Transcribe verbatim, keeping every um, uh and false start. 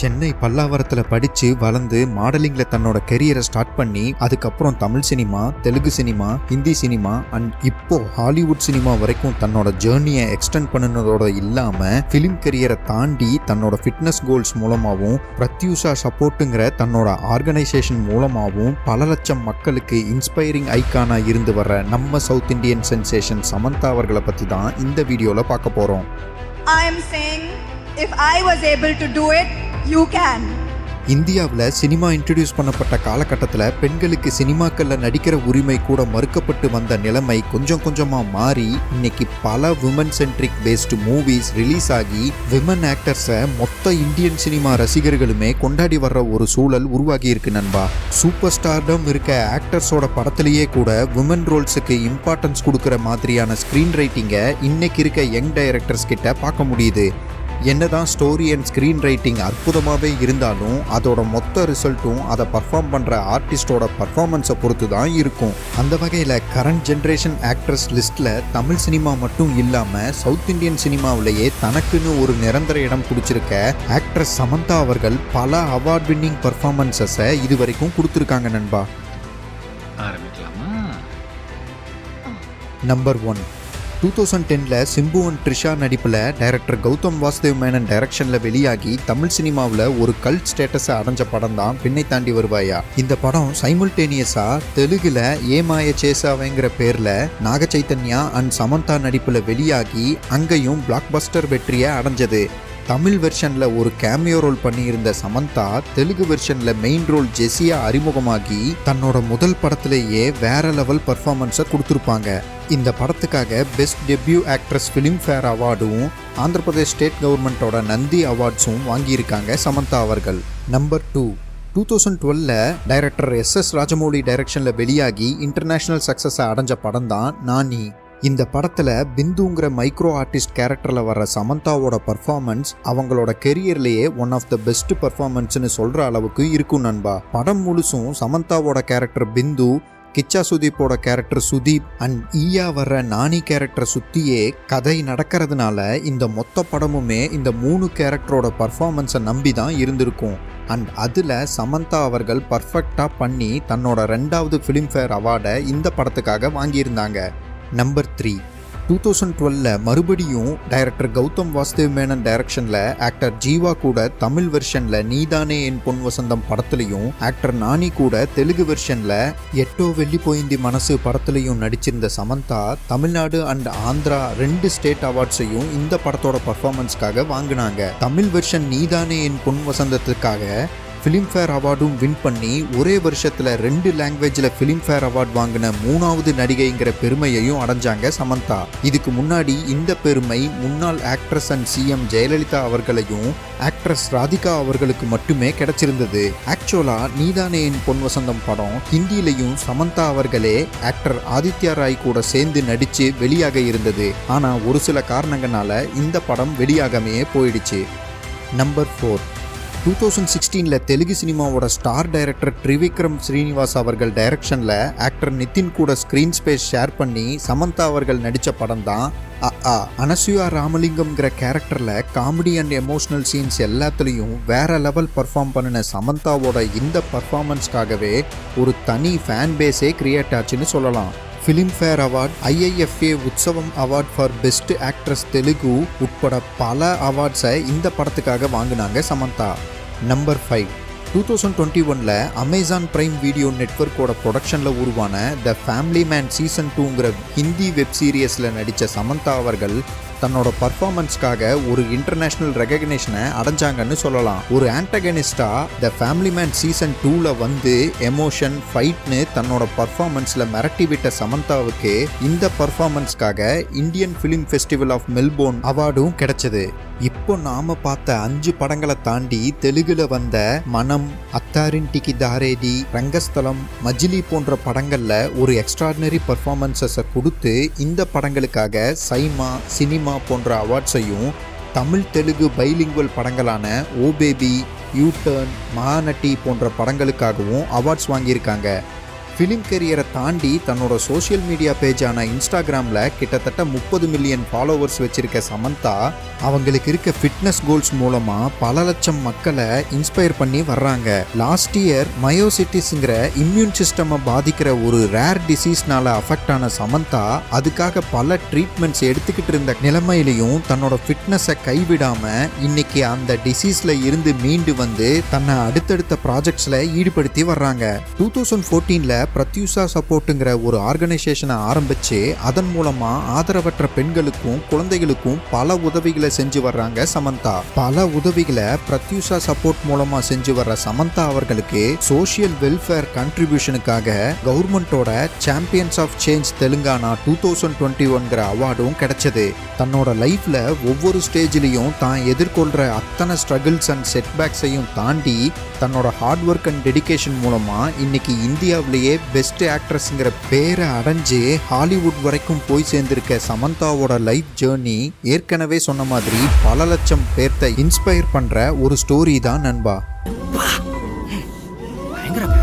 சென்னை பல்லாவரத்தில் படித்து வளர்ந்து மாடலிங்கில் தன்னோட கெரியரை ஸ்டார்ட் பண்ணி அதுக்கப்புறம் Tamil cinema, Telugu cinema, Hindi cinema and இப்போ ஹாலிவுட் சினிமா வரைக்கும் தன்னோட ஜேர்னியை எக்ஸ்டெண்ட் பண்ணினதோட இல்லாமல் ஃபிலிம் கெரியரை தாண்டி தன்னோட ஃபிட்னஸ் கோல்ஸ் மூலமாகவும் பிரத்யூஷா சப்போர்ட்டுங்கிற தன்னோட ஆர்கனைசேஷன் மூலமாகவும் பல லட்சம் மக்களுக்கு இன்ஸ்பைரிங் ஐக்கானாக இருந்து வர்ற நம்ம சவுத் இண்டியன் சென்சேஷன் சமந்தா அவர்களை பற்றி தான் இந்த வீடியோவில் பார்க்க போகிறோம். I am saying if I was able to do it, you can. இந்தியாவில் சினிமா இன்ட்ரடியூஸ் பண்ணப்பட்ட காலகட்டத்தில் பெண்களுக்கு சினிமாக்களில் நடிக்கிற உரிமை கூட மறுக்கப்பட்டு வந்த நிலைமை கொஞ்சம் கொஞ்சமாக மாறி இன்னைக்கு பல women centric based movies release ஆகி விமன் ஆக்டர்ஸை மொத்த இந்தியன் சினிமா ரசிகர்களுமே கொண்டாடி வர்ற ஒரு சூழல் உருவாகி இருக்கு நண்பா. சூப்பர் ஸ்டார்டம் இருக்க ஆக்டர்ஸோட படத்திலேயே கூட விமன் ரோல்ஸுக்கு இம்பார்ட்டன்ஸ் கொடுக்குற மாதிரியான ஸ்க்ரீன் ரைட்டிங்கை இன்னைக்கு இருக்க யங் டைரக்டர்ஸ் கிட்ட பார்க்க முடியுது. என்னதான் ஸ்டோரி அண்ட் ஸ்க்ரீன் ரைட்டிங் அற்புதமாகவே இருந்தாலும் அதோட மொத்த ரிசல்ட்டும் அதை பர்ஃபார்ம் பண்ணுற ஆர்டிஸ்டோட பர்ஃபார்மன்ஸை பொறுத்து தான் இருக்கும். அந்த வகையில் கரண்ட் ஜென்ரேஷன் ஆக்ட்ரஸ் லிஸ்ட்டில் தமிழ் சினிமா மட்டும் இல்லாமல் சவுத் இண்டியன் சினிமாவிலேயே தனக்குன்னு ஒரு நிரந்தர இடம் பிடிச்சிருக்க ஆக்ட்ரஸ் சமந்தா அவர்கள் பல அவார்ட் வின்னிங் பர்ஃபார்மன்ஸஸை இது வரைக்கும் கொடுத்துருக்காங்க நண்பா. ஆரம்பிக்கலாமா? நம்பர் ஒன், டூ தௌசண்ட் டென்னில் சிம்பு அண்ட் ட்ரிஷா நடிப்பில் டைரக்டர் கௌதம் வாசுதேவ் மேனன் டைரக்ஷனில் வெளியாகி தமிழ் சினிமாவில் ஒரு கல்ட் ஸ்டேட்டஸை அடைஞ்ச படம் தான் பின்னை தாண்டி வருவாயா. இந்த படம் சைமல்டேனியஸாக தெலுங்குல ஏமாய சேசாவைங்கிற பேரில் நாக சைத்தன்யா அண்ட் சமந்தா நடிப்பில் வெளியாகி அங்கேயும் பிளாக் பஸ்டர் வெற்றியை அடைஞ்சது. தமிழ் வெர்ஷனில் ஒரு கேமியோ ரோல் பண்ணியிருந்த சமந்தா தெலுங்கு வெர்ஷனில் மெயின் ரோல் ஜெஸியா அறிமுகமாகி தன்னோட முதல் படத்திலேயே வேற லெவல் பர்ஃபார்மன்ஸை கொடுத்துருப்பாங்க. இந்த படத்துக்காக பெஸ்ட் டெபியூ ஆக்ட்ரஸ் ஃபிலிம்ஃபேர் அவார்டும் ஆந்திர பிரதேஷ் ஸ்டேட் கவர்மெண்ட்டோட நந்தி அவார்ட்ஸும் வாங்கியிருக்காங்க சமந்தா அவர்கள். நம்பர் டூ, டூ தௌசண்ட் டுவெல்ல டைரக்டர் எஸ் எஸ் ராஜமௌலி டைரக்ஷனில் வெளியாகி இன்டர்நேஷ்னல் சக்ஸஸை அடைஞ்ச படம் தான் நானி. இந்த படத்தில் பிந்துங்கிற மைக்ரோ ஆர்டிஸ்ட் கேரக்டரில் வர்ற சமந்தாவோட பர்ஃபார்மன்ஸ் அவங்களோட கெரியர்லேயே ஒன் ஆஃப் த பெஸ்ட் பர்ஃபார்மன்ஸ்னு சொல்கிற அளவுக்கு இருக்கும் நண்பா. படம் முழுசும் சமந்தாவோட கேரக்டர் பிந்து, கிச்சா சுதீப்போட கேரக்டர் சுதீப் அண்ட் ஈயா வர்ற நானி கேரக்டரை சுற்றியே கதை நடக்கிறதுனால இந்த மொத்த படமுமே இந்த மூணு கேரக்டரோட பர்ஃபார்மன்ஸை நம்பி தான் இருந்திருக்கும். அண்ட் அதில் சமந்தா அவர்கள் பர்ஃபெக்டாக பண்ணி தன்னோட ரெண்டாவது ஃபிலிம்ஃபேர் அவார்டை இந்த படத்துக்காக வாங்கியிருந்தாங்க. நம்பர் த்ரீ, டூ தௌசண்ட் டுவெல்ல மறுபடியும் டைரக்டர் கௌதம் வாசுதேவ் மேனன் டைரக்ஷனில் ஆக்டர் ஜீவா கூட தமிழ் வெர்ஷனில் நீதானே என் பொன் வசந்தம் படத்துலையும் ஆக்டர் நானி கூட தெலுங்கு வெர்ஷனில் எட்டோ வெள்ளி போயிந்தி மனசு படத்துலையும் நடிச்சிருந்த சமந்தா தமிழ்நாடு அண்ட் ஆந்திரா ரெண்டு ஸ்டேட் அவார்ட்ஸையும் இந்த படத்தோட பர்ஃபார்மன்ஸ்க்காக வாங்கினாங்க. தமிழ் வெர்ஷன் நீதானே என் பொன் வசந்தத்துக்காக ஃபிலிம்ஃபேர் அவார்டும் வின் பண்ணி ஒரே வருஷத்தில் ரெண்டு லாங்குவேஜில் ஃபிலிம்ஃபேர் அவார்ட் வாங்கின மூணாவது நடிகைங்கிற பெருமையையும் அடைஞ்சாங்க சமந்தா. இதுக்கு முன்னாடி இந்த பெருமை முன்னாள் ஆக்ட்ரஸ் அண்ட் சிஎம் ஜெயலலிதா அவர்களையும் ஆக்ட்ரஸ் ராதிகா அவர்களுக்கு மட்டுமே கிடைச்சிருந்தது. ஆக்சுவலாக நீதானே என் பொன் வசந்தம் படம் ஹிந்தியிலையும் சமந்தா அவர்களே ஆக்டர் ஆதித்யா ராய் கூட சேர்ந்து நடித்து வெளியாக இருந்தது. ஆனால் ஒரு சில காரணங்களால இந்த படம் வெளியாகவே போயிடுச்சு. நம்பர் ஃபோர், டூ தௌசண்ட் சிக்ஸ்டீனில் தெலுங்கு சினிமாவோட ஸ்டார் டைரக்டர் த்ரிவிக்ரம் ஸ்ரீனிவாஸ் அவர்கள் டைரக்ஷனில் ஆக்டர் நிதின் கூட ஸ்க்ரீன் ஸ்பேஸ் ஷேர் பண்ணி சமந்தா அவர்கள் நடித்த படம் தான் அ ஆ. அனசூயா ராமலிங்கம்ங்கிற கேரக்டரில் காமெடி அண்ட் எமோஷனல் சீன்ஸ் எல்லாத்துலேயும் வேற லெவல் பர்ஃபார்ம் பண்ணின சமந்தாவோட இந்த பர்ஃபார்மன்ஸ்க்காகவே ஒரு தனி ஃபேன் பேஸே கிரியேட் ஆச்சுன்னு சொல்லலாம். Filmfare award, IIFA Utsavam award for best actress Telugu உட்பட பல அவார்ட்ஸை இந்த படத்துக்காக வாங்கினாங்க Samantha. Number five, two thousand twenty ஒனில் அமேசான் பிரைம் வீடியோ நெட்வொர்க்கோட ப்ரொடக்ஷனில் உருவான த ஃபேமிலி மேன் சீசன் டூங்கிற ஹிந்தி வெப் சீரியஸில் நடித்த சமந்தா அவர்கள் தன்னோட பர்ஃபார்மன்ஸ்க்காக ஒரு இன்டர்நேஷ்னல் ரெகக்னேஷனை அடைஞ்சாங்கன்னு சொல்லலாம். ஒரு ஆன்டகனிஸ்டா த ஃபேமிலி மேன் சீசன் டூவில் வந்து எமோஷன் ஃபைட்னு தன்னோட பர்ஃபார்மன்ஸில் மிரட்டி விட்ட சமந்தாவுக்கு இந்த பர்ஃபார்மன்ஸ்க்காக Indian film festival of Melbourne அவார்டும் கிடைச்சது. இப்போ நாம பார்த்த அஞ்சு படங்களை தாண்டி தெலுங்குல வந்த மனம், அத்தாரின்டிக்கு தாரேதி, ரங்கஸ்தலம், மஜிலி போன்ற படங்கள்ல ஒரு எக்ஸ்ட்ராடினரி பர்ஃபார்மன்ஸஸை கொடுத்து இந்த படங்களுக்காக சைமா, சினிமா போன்ற அவார்ட்ஸையும் தமிழ் தெலுங்கு பைலிங்குவல் படங்களான oh baby, U turn, Mahanati போன்ற படங்களுக்காகவும் அவார்ட்ஸ் வாங்கியிருக்காங்க. ஃபிலிம் கெரியரை தாண்டி தன்னோட சோஷியல் மீடியா பேஜான இன்ஸ்டாகிராமில் கிட்டத்தட்ட முப்பது மில்லியன் ஃபாலோவர்ஸ் வச்சிருக்க சமந்தா அவங்களுக்கு இருக்க ஃபிட்னஸ் கோல்ஸ் மூலமாக பல லட்சம் மக்களை இன்ஸ்பயர் பண்ணி வர்றாங்க. லாஸ்ட் இயர் மயோசிட்டிஸ்ங்கிற இம்யூன் சிஸ்டமை பாதிக்கிற ஒரு ரேர் டிசீஸ்னால அஃபெக்ட் ஆன சமந்தா அதுக்காக பல ட்ரீட்மெண்ட்ஸ் எடுத்துக்கிட்டு இருந்த நிலைமையிலையும் தன்னோட ஃபிட்னஸை கைவிடாம இன்னைக்கு அந்த டிசீஸ்ல இருந்து மீண்டு வந்து தன்னை அடுத்தடுத்த ப்ராஜெக்ட்ஸ்ல ஈடுபடுத்தி வர்றாங்க. டூ தௌசண்ட் ஃபோர்டீன்ல பிரத்யூஷா சப்போர்ட்டுங்கிற ஒரு ஆர்கனைசேஷனை ஆரம்பிச்சு அதன் மூலமா ஆதரவற்ற பெண்களுக்கும் குழந்தைகளுக்கும் பல உதவிகளை செஞ்சு வர்றாங்க சமந்தா. பல உதவிகளை பிரத்யூஷா சப்போர்ட் மூலமா செஞ்சு வர்ற சமந்தா அவர்களுக்கு சோஷியல் வெல்ஃபேர் கண்ட்ரிபியூஷனுக்காக கவர்மெண்டோட champions of change Telangana two thousand twenty ஒன்கிற அவார்டும் கிடைச்சது. தன்னோட லைஃப்ல ஒவ்வொரு ஸ்டேஜ்லையும் தான் எதிர்கொள்ற அத்தனை ஸ்ட்ரகிள்ஸ் அண்ட் செட்பேக்ஸையும் தாண்டி தன்னோட ஹார்ட் ஒர்க் அண்ட் டெடிகேஷன் மூலமா இன்னைக்கு இந்தியாவிலேயே பெஸ்ட் ஆக்ட்ரஸ்ங்கிற பேரை அடைஞ்சு ஹாலிவுட் வரைக்கும் போய் சேர்ந்திருக்க சமந்தாவோட லைஃப் ஜேர்னி ஏற்கனவே சொன்ன மாதிரி பல லட்சம் பேர்த்தை இன்ஸ்பயர் பண்ற ஒரு ஸ்டோரி தான் நண்பா.